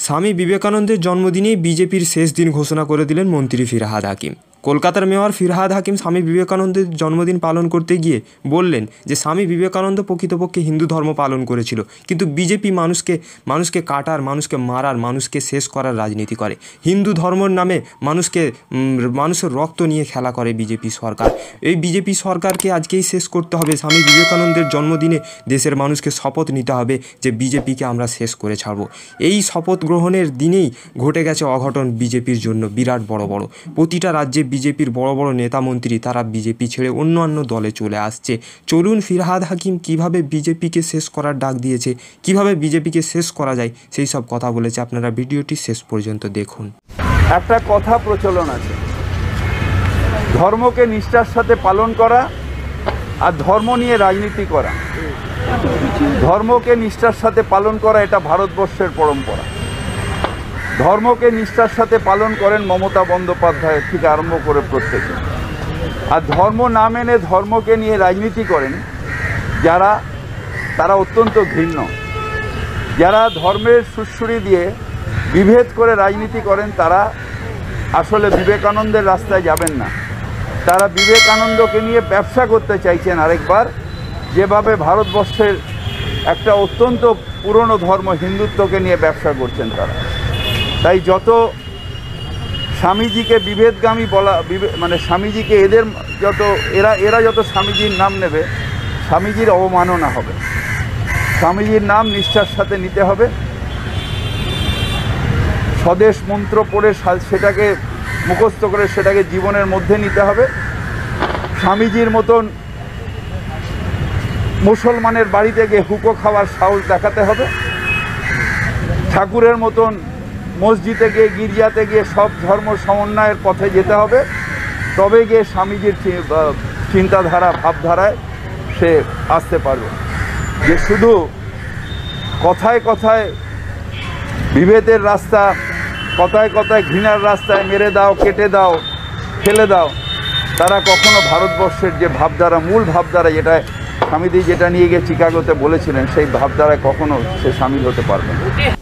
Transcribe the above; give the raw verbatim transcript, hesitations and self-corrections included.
স্বামী বিবেকানন্দের জন্মদিনেই বিজেপির শেষ দিন ঘোষণা করে দিলেন মন্ত্রী ফিরহাদ হাকিম। কলকাতার মেয়র ফিরহাদ হাকিম স্বামী বিবেকানন্দের জন্মদিন পালন করতে গিয়ে বললেন যে স্বামী বিবেকানন্দ প্রকৃতপক্ষে হিন্দু ধর্ম পালন করেছিল, কিন্তু বিজেপি মানুষকে মানুষকে কাটার, মানুষকে মারার, মানুষকে শেষ করার রাজনীতি করে। হিন্দু ধর্মের নামে মানুষকে মানুষের রক্ত নিয়ে খেলা করে বিজেপি সরকার। এই বিজেপি সরকারকে আজকেই শেষ করতে হবে। স্বামী বিবেকানন্দের জন্মদিনে দেশের মানুষকে শপথ নিতে হবে যে বিজেপিকে আমরা শেষ করে ছাড়ব। এই শপথ গ্রহণের দিনেই ঘটে গেছে অঘটন বিজেপির জন্য বিরাট বড় বড়। প্রতিটা রাজ্যে বিজেপির বড় বড় নেতা মন্ত্রী তারা বিজেপি ছেড়ে অন্যান্য দলে চলে আসছে। চলুন ফিরহাদ হাকিম কিভাবে বিজেপিকে শেষ করার ডাক দিয়েছে, কিভাবে বিজেপিকে শেষ করা যায় সেই সব কথা বলেছে। আপনারা ভিডিওটি শেষ পর্যন্ত দেখুন। একটা কথা প্রচলন আছে, ধর্মকে নিষ্ঠার সাথে পালন করা আর ধর্ম নিয়ে রাজনীতি করা। ধর্মকে নিষ্ঠার সাথে পালন করা এটা ভারতবর্ষের পরম্পরা। ধর্মকে নিষ্ঠার সাথে পালন করেন মমতা বন্দ্যোপাধ্যায় থেকে আরম্ভ করে প্রত্যেকে। আর ধর্ম না মেনে ধর্মকে নিয়ে রাজনীতি করেন যারা, তারা অত্যন্ত ঘৃণ্য। যারা ধর্মের সুড়সুড়ি দিয়ে বিভেদ করে রাজনীতি করেন তারা আসলে বিবেকানন্দের রাস্তায় যাবেন না। তারা বিবেকানন্দকে নিয়ে ব্যবসা করতে চাইছেন আরেকবার, যেভাবে ভারতবর্ষের একটা অত্যন্ত পুরনো ধর্ম হিন্দুত্বকে নিয়ে ব্যবসা করছেন তারা। তাই যত স্বামীজিকে বিভেদগামী বলা, মানে স্বামীজিকে এদের যত এরা এরা যত স্বামীজির নাম নেবে, স্বামীজির অবমাননা হবে। স্বামীজির নাম নিষ্ঠার সাথে নিতে হবে। স্বদেশ মন্ত্র পড়ে সেটাকে মুখস্থ করে সেটাকে জীবনের মধ্যে নিতে হবে। স্বামীজির মতন মুসলমানের বাড়িতে গিয়ে হুকো খাওয়ার সাহস দেখাতে হবে। ঠাকুরের মতন মসজিদে গিয়ে, গির্জাতে গিয়ে সব ধর্ম সমন্বয়ের পথে যেতে হবে। তবে গিয়ে স্বামীজির চিন্তাধারা, ভাবধারায় সে আসতে পারবে। যে শুধু কথায় কথায় বিভেদের রাস্তা, কথায় কথায় ঘৃণার রাস্তায় মেরে দাও, কেটে দাও, ফেলে দাও, তারা কখনো ভারতবর্ষের যে ভাবধারা, মূল ভাবধারা, যেটা স্বামীজি যেটা নিয়ে গিয়ে চিকাগোতে বলেছিলেন, সেই ভাবধারায় কখনো সে সামিল হতে পারবে না।